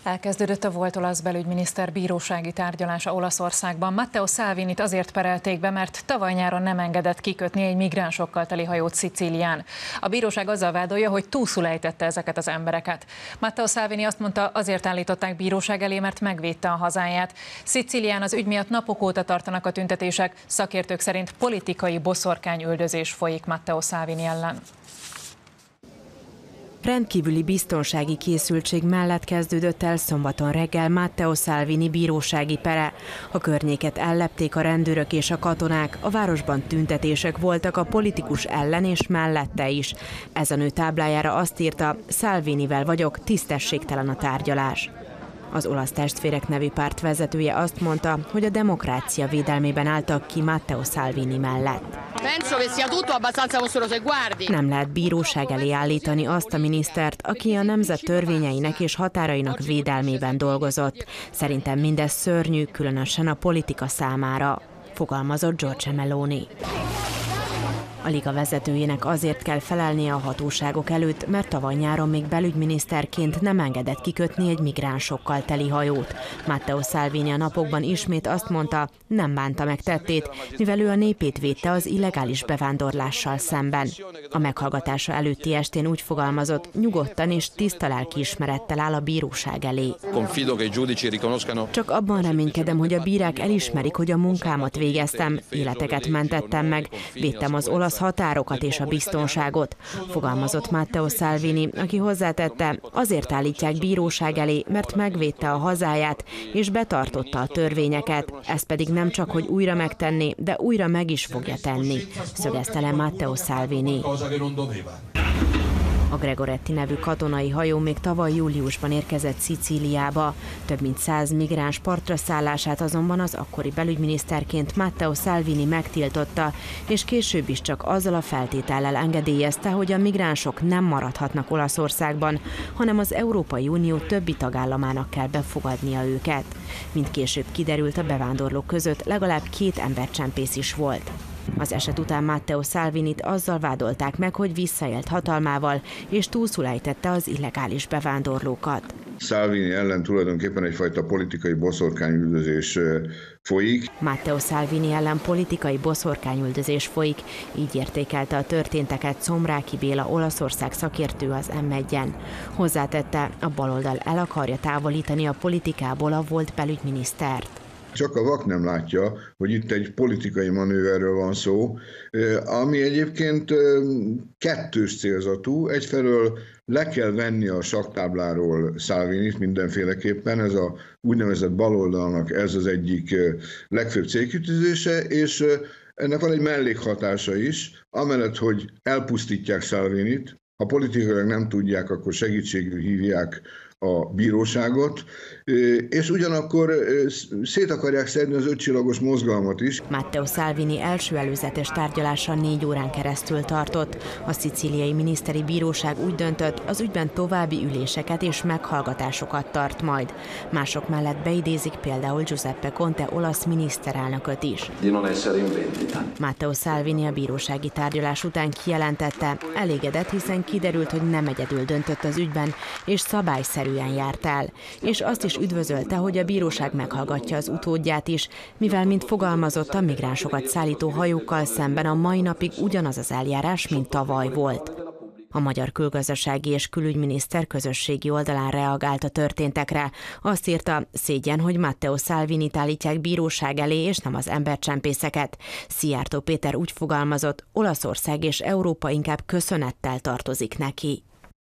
Elkezdődött a volt olasz belügyminiszter bírósági tárgyalása Olaszországban. Matteo Salvinit azért perelték be, mert tavaly nyáron nem engedett kikötni egy migránsokkal teli hajót Szicílián. A bíróság azzal vádolja, hogy túlszul ejtette ezeket az embereket. Matteo Salvini azt mondta, azért állították bíróság elé, mert megvédte a hazáját. Szicílián az ügy miatt napok óta tartanak a tüntetések. Szakértők szerint politikai boszorkányüldözés folyik Matteo Salvini ellen. Rendkívüli biztonsági készültség mellett kezdődött el szombaton reggel Matteo Salvini bírósági pere. A környéket ellepték a rendőrök és a katonák, a városban tüntetések voltak a politikus ellen és mellette is. Ez a nő táblájára azt írta, Salvinivel vagyok, tisztességtelen a tárgyalás. Az Olasz Testvérek nevű párt vezetője azt mondta, hogy a demokrácia védelmében álltak ki Matteo Salvini mellett. Nem lehet bíróság elé állítani azt a minisztert, aki a nemzet törvényeinek és határainak védelmében dolgozott. Szerintem mindez szörnyű, különösen a politika számára, fogalmazott Giorgia Meloni. A liga vezetőjének azért kell felelnie a hatóságok előtt, mert tavaly nyáron még belügyminiszterként nem engedett kikötni egy migránsokkal teli hajót. Matteo Salvini a napokban ismét azt mondta, nem bánta meg tettét, mivel ő a népét védte az illegális bevándorlással szemben. A meghallgatása előtti estén úgy fogalmazott, nyugodtan és tiszta lelkiismerettel áll a bíróság elé. Csak abban reménykedem, hogy a bírák elismerik, hogy a munkámat végeztem, életeket mentettem meg, védtem az olasz határokat és a biztonságot, fogalmazott Matteo Salvini, aki hozzátette, azért állítják bíróság elé, mert megvédte a hazáját és betartotta a törvényeket, ez pedig nem csak, hogy újra megtenni, de újra meg is fogja tenni, szögezte le Matteo Salvini. A Gregoretti nevű katonai hajó még tavaly júliusban érkezett Szicíliába. Több mint 100 migráns partra szállását azonban az akkori belügyminiszterként Matteo Salvini megtiltotta, és később is csak azzal a feltétellel engedélyezte, hogy a migránsok nem maradhatnak Olaszországban, hanem az Európai Unió többi tagállamának kell befogadnia őket. Mint később kiderült, a bevándorlók között legalább 2 embercsempész is volt. Az eset után Matteo Salvinit azzal vádolták meg, hogy visszaélt hatalmával és túlszul ejtette az illegális bevándorlókat. Salvini ellen tulajdonképpen egyfajta politikai boszorkányüldözés folyik. Matteo Salvini ellen politikai boszorkányüldözés folyik, így értékelte a történteket Szomráki Béla Olaszország szakértő az M1-en. Hozzátette, a baloldal el akarja távolítani a politikából a volt belügyminisztert. Csak a vak nem látja, hogy itt egy politikai manőverről van szó, ami egyébként kettős célzatú. Egyfelől le kell venni a sakktábláról Salvinit mindenféleképpen, ez a úgynevezett baloldalnak ez az egyik legfőbb célkitűzése, és ennek van egy mellékhatása is, amellett, hogy elpusztítják Salvinit, ha politikailag nem tudják, akkor segítségül hívják a bíróságot, és ugyanakkor szét akarják szedni az 5 csillagos mozgalmat is. Matteo Salvini első előzetes tárgyalása 4 órán keresztül tartott. A szicíliai miniszteri bíróság úgy döntött, az ügyben további üléseket és meghallgatásokat tart majd. Mások mellett beidézik például Giuseppe Conte olasz miniszterelnököt is. Matteo Salvini a bírósági tárgyalás után kijelentette, elégedett, hiszen kiderült, hogy nem egyedül döntött az ügyben, és szabályszerűen járt el, és azt is üdvözölte, hogy a bíróság meghallgatja az utódját is, mivel, mint fogalmazott, a migránsokat szállító hajókkal szemben a mai napig ugyanaz az eljárás, mint tavaly volt. A magyar külgazdasági és külügyminiszter közösségi oldalán reagált a történtekre. Azt írta, szégyen, hogy Matteo Salvinit állítják bíróság elé, és nem az embercsempészeket. Szijjártó Péter úgy fogalmazott, Olaszország és Európa inkább köszönettel tartozik neki.